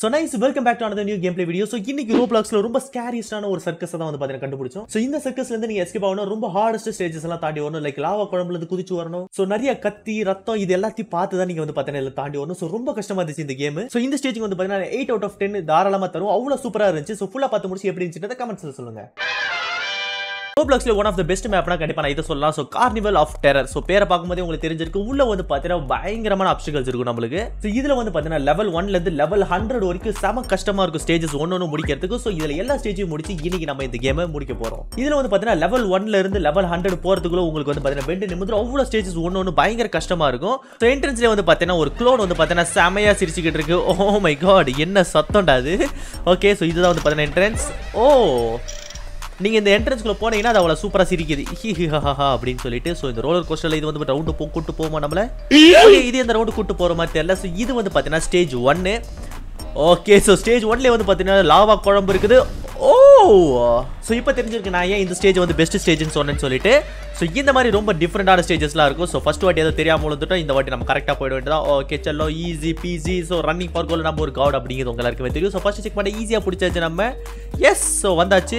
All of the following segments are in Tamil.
So nice, welcome back to another new gameplay video. So இன்னைக்கு Robloxல ரொம்ப ஸ்கேரியஸ்டான ஒரு சர்க்கஸ் தான் வந்து பாத்தீங்கன்னா கண்டுபிடிச்சோம். So இந்த சர்க்கஸ்ல இருந்து நீங்க எஸ்கேப் ஆகணும். ரொம்ப ஹார்டஸ்ட் ஸ்டேஜஸ் எல்லாம் தாண்டி வரணும். லைக் லாவா குழம்புல இருந்து குதிச்சு வரணும். So நிறைய கத்தி ரத்தம் இது எல்லாத்தையும் பார்த்து தான் நீங்க வந்து பாத்தீங்கன்னா தாண்டி வரணும். So ரொம்ப கஷ்டமா இருந்துச்சு இந்த கேம். So இந்த ஸ்டேஜ்க்கு வந்து பாத்தீங்கன்னா 8 out of 10 தாராளமா தரும். அவ்வளவு சூப்பரா இருந்துச்சு. So ஃபுல்லா பார்த்து முடிச்சு எப்படி இருந்துச்சுன்றத கமெண்ட்ஸ்ல சொல்லுங்க. Robloxல one of the best mapனா கண்டிப்பா நான் இத சொல்லலாம். So carnival of terror. So பேரை பாக்கும்போதே உங்களுக்கு தெரிஞ்சிருக்கு. உள்ள வந்து பாத்தீங்கன்னா பயங்கரமான obstacles இருக்கும் நமக்கு. சோ இதுல வந்து பாத்தீங்கன்னா level 1 ல இருந்து level 100 வரைக்கும் செம கஷ்டமா இருக்கும் ஸ்டேजेस ஒவ்வொண்ணு முடிக்கிறதுக்கு. சோ இதுல எல்லா ஸ்டேஜையும் முடிச்சு இன்னைக்கு நம்ம இந்த கேமை முடிக்க போறோம். இதுல வந்து பாத்தீங்கன்னா level 1 ல இருந்து level 100 போறதுக்குள்ள உங்களுக்கு வந்து பாத்தீங்கன்னா பெண்ட் நிமிந்து அவ்வளவு ஸ்டேजेस ஒவ்வொண்ணு பயங்கர கஷ்டமா இருக்கும். சோ என்ட்ரன்ஸ்ல வந்து பாத்தீங்கன்னா ஒரு க்ளோன் வந்து பாத்தீங்கன்னா செமையா சிரிச்சிட்டு இருக்கு. ஓ மை காட் என்ன சத்தம்டா அது. ஓகே சோ இதுதான் வந்து பாத்தீங்கன்னா என்ட்ரன்ஸ். ஓ நீங்க இந்த என்ட்ரன்ஸ்க்குள்ள போனீங்கன்னா அது அவ்வளவு சூப்பரா சிரிக்குது அப்படின்னு சொல்லிட்டு. சோ இந்த ரோலர் கோஸ்டர்ல இது வந்து ரவுண்ட் கூட்டு போமா நம்மள. ஓகே இது இந்த ரவுண்ட் கூட்டு போற மாதிரி தெரியல. சோ இது வந்து பாத்தீங்கன்னா ஸ்டேஜ் 1. ஓகே சோ ஸ்டேஜ் 1ல வந்து பாத்தீங்கன்னா லாவா குழம்பு இருக்குது. ஓ சோ இப்போ தெரிஞ்சிருக்கு நான் ஏன் இந்த ஸ்டேஜ் வந்து பெஸ்ட் ஸ்டேஜ்னு சொன்னேன்னு சொல்லிட்டு. சோ இந்த மாதிரி ரொம்ப டிஃபரெண்டான ஸ்டேஜஸ்லாம் இருக்கும். சோ ஃபர்ஸ்ட் வாட்டி ஏதோ தெரியாம வந்துட்டோம். இந்த வாட்டி நம்ம கரெக்டா போயிட வேண்டியதான். ஓகே சல்லோ easy peasy. So running for goal நம்ம ஒரு காட் அப்படிங்கிறது உங்களுக்கு எல்லாருக்குமே தெரியும். சோ ஃபர்ஸ்ட் செக் பண்ண ஈஸியா பிடிச்சாச்சு நம்ம. எஸ் சோ வந்தாச்சு.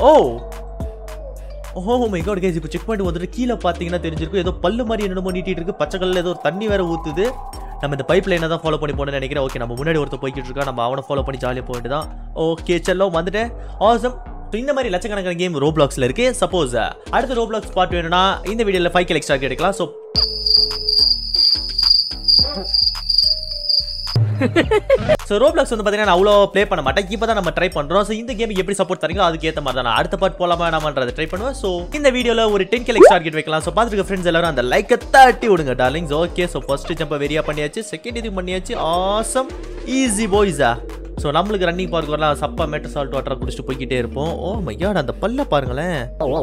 ஓ மை காட் गाइस இப்போ செக் பண்ணிட்டு வந்துட்டு கீழ பாத்தீங்கன்னா தெரிஞ்சிருக்கும் ஏதோ பல்லு மாதிரி என்னமோ நீட்டிட்டு இருக்கு. பச்சை கல்லுல ஏதோ ஒரு தண்ணி வேற ஊத்துது. நம்ம இந்த பைப் லைனை தான் ஃபாலோ பண்ணி போகணும்னு நினைக்கிறேன். ஓகே நம்ம முன்னாடி ஒருத்தர் போய்கிட்டு இருக்கா. நம்ம அவனை ஃபாலோ பண்ணி ஜாலியாக போயிட்டு தான். ஓகே செல்லோ வந்துட்டேன். ஆசம். இந்த மாதிரி லட்சக்கணக்கான கேம் ரோப்ளாக்ஸ்ல இருக்கு. சப்போஸ் அடுத்த ரோப்ளாக்ஸ் பார்ட் வேணும்னா இந்த வீடியோல 5 கில் எக்ஸ்ட்ரா கிடைக்கலாம். ஸோ ரோப்ளாக்ஸ் வந்து பாத்தீங்கன்னா நான் அவ்வளோ ப்ளே பண்ண மாட்டேன். இப்போ தான் நம்ம ட்ரை பண்றோம். ஸோ இந்த கேம் எப்படி சப்போர்ட் தரீங்களோ அதுக்கு ஏற்ற மாதிரி தான் நான் அடுத்த பார்ட் போலாமா நாமன்றதை ட்ரை பண்ணுவேன். ஸோ இந்த வீடியோல ஒரு 10 கில் எக்ஸ்ட்ரா டார்கெட் வைக்கலாம். ஸோ பார்த்துருக்க ஃப்ரெண்ட்ஸ் எல்லாரும் அந்த லைக்கை தட்டி விடுங்க darlings. Okay so first jump வெரியா பண்ணியாச்சு. செகண்ட் இது பண்ணியாச்சு. ஆசம் ஈஸி பாய்ஸா. ஸோ நம்மளுக்கு ரன்னிங் பார்க் வரலாம். சப்பா மெட்டர் சால்ட் வாட்டரை குடிச்சிட்டு போய்கிட்டே இருப்போம். ஓ மை காட் அந்த பல்ல பாருங்களேன்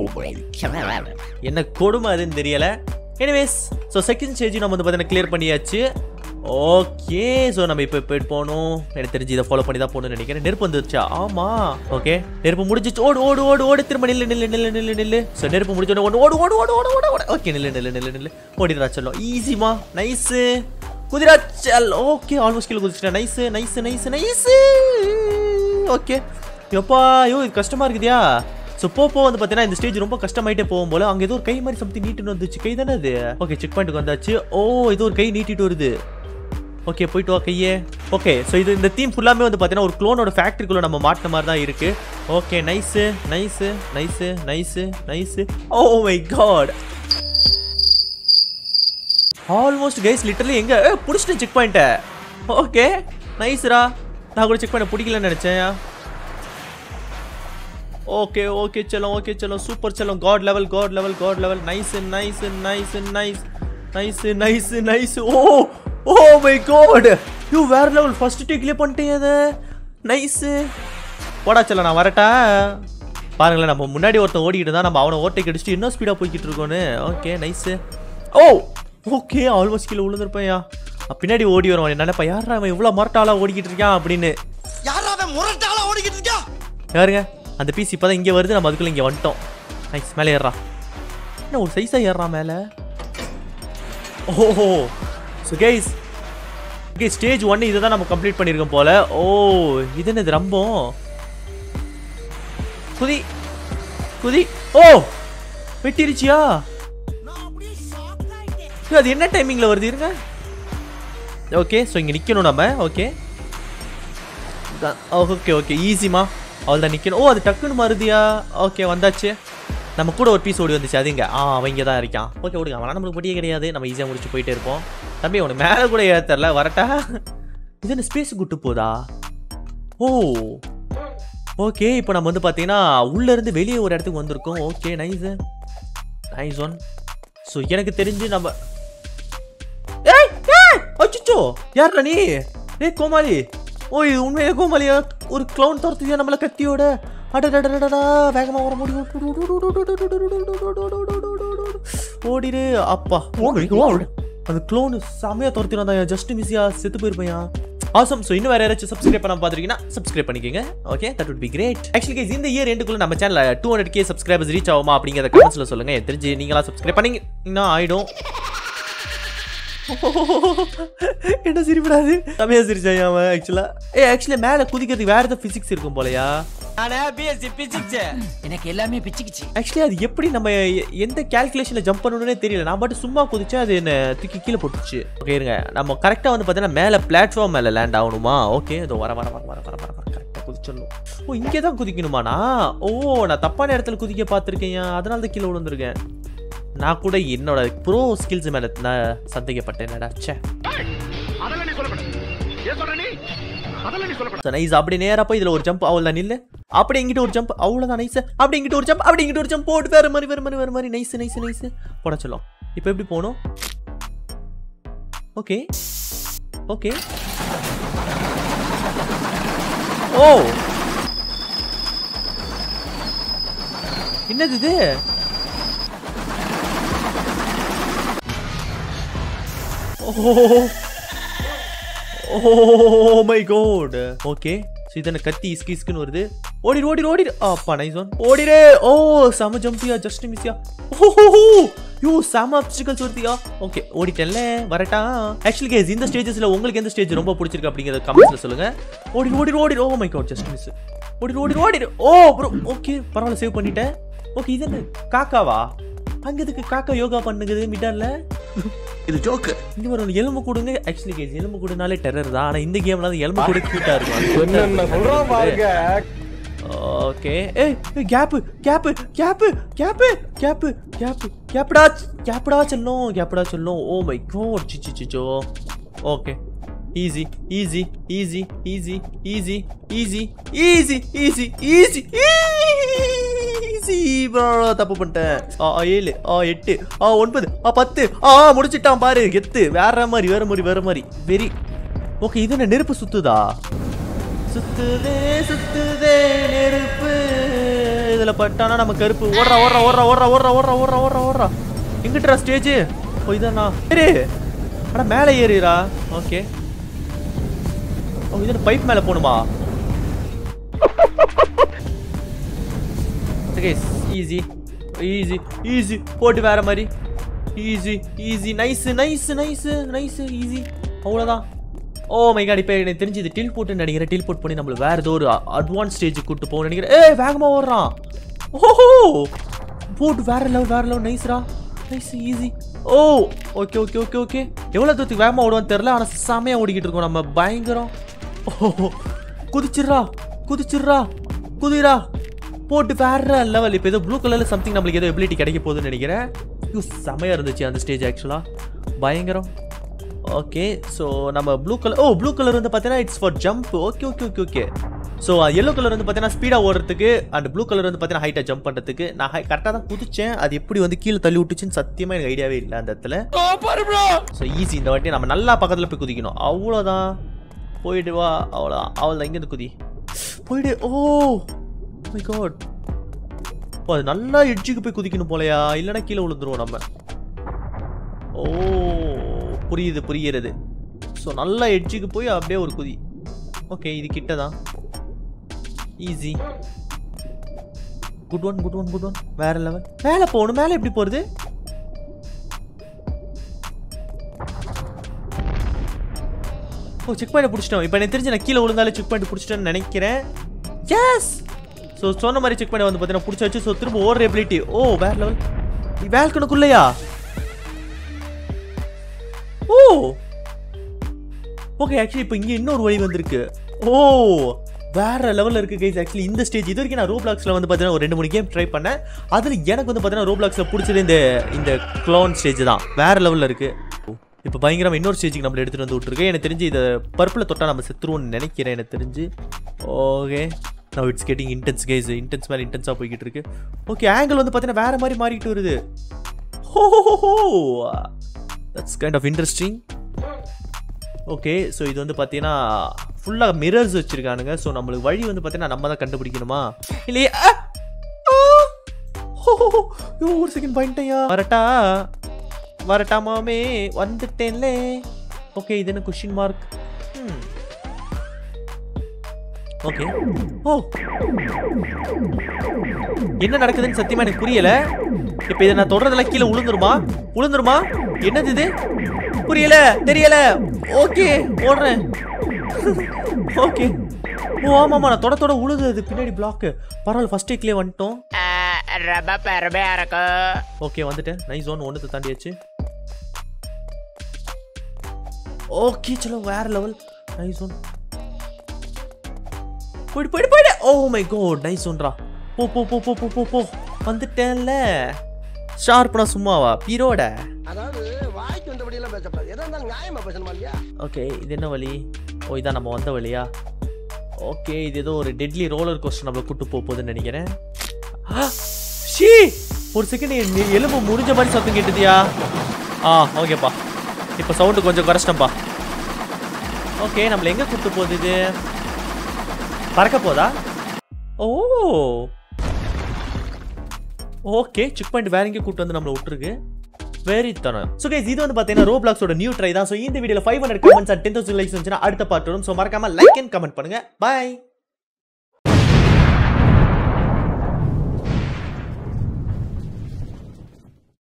என்ன கொடுமை அதுன்னு தெரியல. எனிவேஸ் ஸோ செகண்ட் ஸ்டேஜ் நம்ம வந்து பார்த்தீங்கன்னா கிளியர் பண்ணியாச்சு. ஓகே ஸோ நம்ம இப்போ போயிட்டு போகணும். எனக்கு தெரிஞ்சு இதை ஃபாலோ பண்ணி தான் போகணும்னு நினைக்கிறேன். நெருப்பு வந்துருச்சா? ஆமா ஓகே நெருப்பு முடிஞ்சிச்சு. ஓடு ஓடு ஓடு ஓடு திரும்ப நில்லு நில்லு நில்லு நில்லு நில்லு. ஸோ நெருப்பு முடிஞ்சோட ஓடு ஓடு ஓடு ஓடு ஓடு ஓடு. ஓகே நில்லு நில்லு நில்லு நில்லு. ஓடிடுறா சொல்லும் ஈஸிமா. நைஸு குதிரா செல். ஓகே ஆல்மோஸ்ட் கீழே குதிச்சிட்டேன். Nice nice nice nice. Okay எப்பா ஐயோ இது கஷ்டமா இருக்குதியா. ஸோ போப்போ வந்து பார்த்தீங்கன்னா இந்த ஸ்டேஜ் ரொம்ப கஷ்டமாயிட்டே போகும் போல. அங்கே ஏதோ ஒரு கை மாதிரி சம்திங் நீட்டுன்னு வந்துச்சு. கை தானே அது. ஓகே செக் பாயிண்ட்டுக்கு வந்தாச்சு. ஓ ஏதோ ஒரு கை நீட்டிட்டு வருது. ஓகே போயிட்டு வா கையே. ஓகே ஸோ இது இந்த தீம் ஃபுல்லாமே வந்து பார்த்தீங்கன்னா ஒரு க்ளோனோட ஃபேக்ட்ரிக்குள்ள நம்ம மாட்டின மாதிரி தான் இருக்கு. Okay nice nice nice nice nice. Oh my god almost guys literally எங்க பிடிச்சிட்டு செக் பாயிண்ட்டை. ஓகே நைஸ்ரா. நான் கூட செக் பாயிண்ட் பிடிக்கலன்னு நினைச்சேன். ஓகே ஓகே செல்லம் ஓகே செல்லம் சூப்பர் செல்லம். God level god level god level. Nice nice nice nice nice nice nice. Oh oh my god you வேற லெவல். ஃபர்ஸ்ட் டேக்லயே பண்ணிட்டீங்க அதை. நைஸ் போடா செல்லம் நான் வரட்டா. பாருங்களேன் நம்ம முன்னாடி ஒருத்தன் ஓடிக்கிட்டு தான். நம்ம அவனை ஓட்டை கடிச்சிட்டு இன்னும் ஸ்பீடாக போய்கிட்டு இருக்கோன்னு. Okay nice. Oh okay almost கீழே விழுந்துருப்பேன்யா. பின்னாடி ஓடி வருவான். நினைப்பா யாரா அவன் இவ்வளோ மொரட்டாலாக ஓடிக்கிட்டு இருக்கான் அப்படின்னு. யாருங்க அந்த பீஸ் இப்போ தான் இங்கே வருது. நம்ம அதுக்குள்ளே இங்கே வந்துட்டோம். நைஸ் மேலே ஏறா. என்ன ஒரு சைஸாக ஏறான் மேலே. ஓஹோ ஸோ கைஸ் ஓகே ஸ்டேஜ் 1 இதை தான் நம்ம கம்ப்ளீட் பண்ணியிருக்கோம் போல. ஓ இது என்னது ரம்பம். குதி குதி. ஓ வெட்டிருச்சியா? அது என்ன டைமிங்ல வருது இருங்க. ஓகே ஸோ இங்கே நிற்கணும் நம்ம. ஓகே ஓகே ஓகே ஈஸிமா அவள் தான் நிற்கணும். ஓ அது டக்குன்னு மருதியா. ஓகே வந்தாச்சு. நம்ம கூட ஒரு பீஸ் ஓடி வந்துச்சு. அது இங்கே அவன் இங்கே தான் இருக்கான். ஓகே ஓடுங்க அவன் நம்மளுக்கு படியே கிடையாது. நம்ம ஈஸியாக முடிச்சு போயிட்டே இருப்போம். தம்பி அவனுக்கு மேலே கூட ஏற தெரில. வரட்டா இது என்ன ஸ்பேஸ் கூட்டு போதா. ஓ ஓகே இப்போ நம்ம வந்து பார்த்தீங்கன்னா உள்ளேருந்து வெளியே ஒரு இடத்துக்கு வந்திருக்கோம். Okay nice nice one. So எனக்கு தெரிஞ்சு நம்ம அச்சோ யாரா நீ? ஏ கோமாளி. ஓ இது உண்மையிலே கோமாளியா? ஒரு க்ளவுன் துரத்துதியா நம்மள கத்தியோட. அடடடடடா வேகமா வர முடியும். ஓடிடு அப்பா. அந்த க்ளவுன் செமையா துரத்தினா தான் ஜஸ்ட் மிஸ்ஸியா செத்து போயிருப்பையா. ஆசம். ஸோ இன்னும் வேற யாராச்சும் சப்ஸ்கிரைப் பண்ணாம பார்த்துருக்கீங்கன்னா சப்ஸ்கிரைப் பண்ணிக்கோங்க. Okay that would be great. Actually guys இந்த இயர் எண்டுக்குள்ள நம்ம சேனல் 200k சப்ஸ்கிரைபர்ஸ் ரீச் ஆகுமா அப்படிங்கிறத கமெண்ட்ஸ்ல சொல்லுங்க. எனக்கு தெரிஞ்சு நீங்களா சப்ஸ்கிரைப் பண்ணீங்கன்னா ஆயிடும். என்ன சிரிப்படாது தமையா சிரிச்சான் அவன் ஆக்சுவலா மேல குதிக்கிறதுக்கு வேற ஏதாவது பிசிக்ஸ் இருக்கும் போலயா எனக்கு எல்லாமே பிச்சுக்கிச்சு ஆக்சுவலி அது எப்படி நம்ம எந்த கால்குலேஷன்ல ஜம்ப் பண்ணணும்னே தெரியல நான் பாட்டு சும்மா குதிச்சு அது என்ன தூக்கி கீழே போட்டுச்சு ஓகே இருங்க நம்ம கரெக்டா வந்து பார்த்தீங்கன்னா மேல பிளாட்ஃபார்ம் மேல லேண்ட் ஆகணுமா ஓகே இதோ வர கரெக்டா குதிச்சிடணும் ஓ இங்கே தான் குதிக்கணுமாண்ணா ஓ நான் தப்பான இடத்துல குதிக்க பார்த்துருக்கேன் அதனால தான் கீழே விழுந்திருக்கேன் நான் கூட என்னோட ப்ரோ ஸ்கில்ஸ் மேல நான் சந்தேகப்பட்டேன் என்னடா ச்சே நைஸ் அப்படி நேரா போய் இதுல ஒரு ஜம்ப் அவ்வளவுதான் நில்லு அப்படி எங்கிட்ட ஒரு ஜம்ப் அவ்வளவுதான் நைஸ் அப்படி எங்கிட்ட ஒரு ஜம்ப் அப்படி எங்கிட்ட ஒரு ஜம்ப் போட்டு வேற மாதிரி நைஸ் போட சொல்லும் இப்போ எப்படி போகணும் ஓகே ஓகே ஓ என்னது இது Oh my god. Okay. So இதன கத்தி இஸ்கின்னு வருது. ஓடி. அப்பா நைஸ் ஒன். ஓடிரே. ஓ சம ஜம்பியா ஜஸ்ட் மிஸ்யா. யோ சம ஆப்ஸ்டிகல்ஸ் வருதியா. ஓகே ஓடிட்டேன்ல வரட்டா. Actually guys இந்த ஸ்டேஜஸ்ல உங்களுக்கு எந்த ஸ்டேஜ் ரொம்ப பிடிச்சிருக்கு அப்படிங்கறத கமெண்ட்ஸ்ல சொல்லுங்க. ஓடி. Oh my god just miss. ஓடி. ஓ bro ஓகே பரவாயில்லை சேவ் பண்ணிட்டேன். ஓகே இது என்ன காக்காவா? அங்கதுக்கு காக்கா யோகா பண்ணுது மிடல்ல. இது ஜோக். இங்க ஒரு எலும்பு கூடுங்க ஆக்சுவலி गाइस எலும்பு கூடுனாலே டெரர் தான். ஆனா இந்த கேம்ல அது எலும்பு கூட கியூட்டா இருக்கும். என்ன சொல்றோம் பாருங்க. ஓகே ஏய் கேப்டா செல்லும். ஓ மை காட் சிச்சோ. ஓகே ஈஸி bro தப்பு பண்ணிட்டேன் 7 8 9 10 முடிச்சிட்டான் பாரு கெத்து வேற மாதிரி வெரி ஓகே இது என்ன நெருப்பு சுத்துதா சுத்துதே நெருப்பு இதுல பட்டானா நம்ம கருப்பு ஓடுறா எங்கிட்டா ஸ்டேஜ் ஓ இதானா ஏறு அட மேலே ஏறிரா ஓகே ஓ இது பைப் மேல போணுமா guys easy போட்டு வேற மாதிரி easy nice easy அவ்வளவுதான் ஓ மை காட் இப்போ எனக்கு தெரிஞ்சு இது டில் போட்டு நினைக்கிறேன் டில் போட் பண்ணி நம்மள வேற ஏதோ ஒரு அட்வான்ஸ் ஸ்டேஜுக்கு கூட்டி போக நினைக்கிறேன் ஏய் வேகமா ஓடுறான் ஓஹோ போட் வேற லெவல் நைஸ்ரா நைஸ் ஈஸி ஓ ஓகே எவ்வளவு தூரத்துக்கு வேகமா ஓடுவான்னு தெரியல ஆனா செமையா ஓடிக்கிட்டு இருக்கோம் நம்ம பயங்கரம் ஓ குதிரா போட்டு வேற லெவல் இப்போ ஏதோ ப்ளூ கலர்ல சம்திங் நம்மளுக்கு ஏதோ எபிலிட்டி கிடைக்க போகுதுன்னு நினைக்கிறேன் செமையா இருந்துச்சு அந்த ஸ்டேஜ் ஆக்சுவலா பயங்கரம் ஓகே ஸோ நம்ம ப்ளூ கலர் வந்து பார்த்தீங்கன்னா it's for jump okay so yellow colour வந்து பார்த்தீங்கன்னா ஸ்பீடாக ஓடுறதுக்கு அண்ட் ப்ளூ கலர் வந்து பார்த்தீங்கன்னா ஹைட்டாக ஜம்ப் பண்ணுறதுக்கு நான் கரெக்டாக தான் குதிச்சேன் அது எப்படி வந்து கீழே தள்ளி விட்டுச்சுன்னு சத்தியமாக எனக்கு ஐடியாவே இல்லை அந்த இடத்துல ஸோ ஈஸி இந்த வாட்டி நம்ம நல்லா பக்கத்தில் போய் குதிக்கணும் அவ்வளோதான் போயிடுவா அவ்வளோதான் இங்கேருந்து குதி போயிடு ஓ மை காட் ஓ அது நல்லா எட்ஜுக்கு போய் குதிக்கணும் போலையா இல்லைன்னா கீழே விழுந்துருவோம் நம்ம ஓ புரியுறது ஸோ நல்லா எட்ஜுக்கு போய் அப்படியே ஒரு குதி ஓகே இது கிட்ட தான் ஈஸி குட் ஒன் வேற லெவல் மேலே போகணும் மேலே எப்படி போகிறது ஓ செக் பாயிண்ட் பிடிச்சிட்டோம் இப்போ எனக்கு தெரிஞ்சு நான் கீழே விழுந்தாலே செக் பாயிண்ட் பிடிச்சிட்டேன்னு நினைக்கிறேன் எஸ் ஸோ சொன்ன மாதிரி செக் பண்ணி வந்து பார்த்தீங்கன்னா பிடிச்சாச்சு ஸோ திரும்ப ஓடுற எபிலிட்டி ஓ வேற லெவல் வேல்கனுக்குள்ளையா ஓ ஓகே ஆக்சுவலி இப்போ இங்கே இன்னொரு வழி வந்திருக்கு ஓ வேற லெவலில் இருக்குது கைஸ் ஆக்சுவலி இந்த ஸ்டேஜ் இது வரைக்கும் நான் ரோப்ளாக்ஸில் வந்து பார்த்தீங்கன்னா ஒரு 2-3 கேம் ட்ரை பண்ணேன் அதில் எனக்கு வந்து பார்த்தீங்கன்னா ரோப்ளாக்ஸில் பிடிச்சது இந்த க்ளோன் ஸ்டேஜ் தான் வேற லெவலில் இருக்குது இப்போ பயங்கரமாக இன்னொரு ஸ்டேஜுக்கு நம்மளை எடுத்துகிட்டு வந்து விட்டுருக்கு எனக்கு தெரிஞ்சு இதை பர்பில் தொட்டால் நம்ம செத்துருவோம்னு நினைக்கிறேன் எனக்கு தெரிஞ்சு okay now it's getting intense guys intense மேல இன்டென்ஸா போயிட்டு இருக்கு ஓகே ஆங்கிள் வந்து பாத்தீங்கன்னா வேற மாதிரி மாறிட்டு வருது that's kind of interesting okay so இது வந்து பாத்தீங்கன்னா ஃபுல்லா மிரர்ஸ் வச்சிருக்கானுங்க சோ நமக்கு வழி வந்து பாத்தீங்கன்னா நம்ம தான் கண்டுபிடிக்கணுமா இல்லையே ஒரு செகண்ட் பாயிண்ட்யா வரட்டா மாமே வந்துட்டேன்ல ஓகே இது என்ன क्वेश्चन மார்க் ஓகே ஓ என்ன நடக்குதுன்னு சத்தியமா எனக்கு புரியல இப்போ இதை நான் தொடறதுல கீழே விழுந்துருமா என்னது இது புரியல தெரியல ஓகே ஓடுறேன் ஓகே ஓ ஆமாமா நான் தொட உழுது அது பின்னாடி பிளாக் பரவாயில்ல ஃபர்ஸ்ட் டேக்லயே வந்துட்டோம் ஓகே வந்துட்டேன் நைஸ் ஒன் ஒன்று தாண்டியாச்சு ஓகே சலோ வேற லெவல் நைஸ் ஒன் போயிடு ஓ மை காட் நைஸ் ஒன்ரா போ போ போ போ போ போ வந்துட்டேன்ல ஷார்ப்னா சும்மாவா பீரோட அதாவது வாய்க்கு வந்தபடி எல்லாம் பேசப்படாது எதா இருந்தாலும் நியாயமா பேசணுமா இல்லையா ஓகே இது என்ன வழி ஓ இதான் நம்ம வந்த வழியா ஓகே இது ஏதோ ஒரு டெட்லி ரோலர் கோஸ்டர் நம்மள கூட்டு போகுதுன்னு நினைக்கிறேன் ஷீ ஒரு செகண்ட் எலும்பு முடிஞ்ச மாதிரி சத்தம் கேட்டுதியா ஓகேப்பா இப்போ சவுண்டு கொஞ்சம் குறைச்சிட்டேன்ப்பா ஓகே நம்மள எங்க கூட்டு போகுது இது பறக்க போதா ஓ ஓகே செக் பாயிண்ட் வேற எங்க கூட்டு வந்து நம்மள விட்டுருக்கு வெரி தனம் சோ गाइस இது வந்து பாத்தீங்கன்னா ரோப்ளாக்ஸோட நியூ ட்ரை தான் சோ இந்த வீடியோல 500 கமெண்ட்ஸ் அண்ட் 10000 லைக்ஸ் வந்துச்சுனா அடுத்த பார்ட் வரும் சோ மறக்காம லைக் அண்ட் கமெண்ட் பண்ணுங்க பை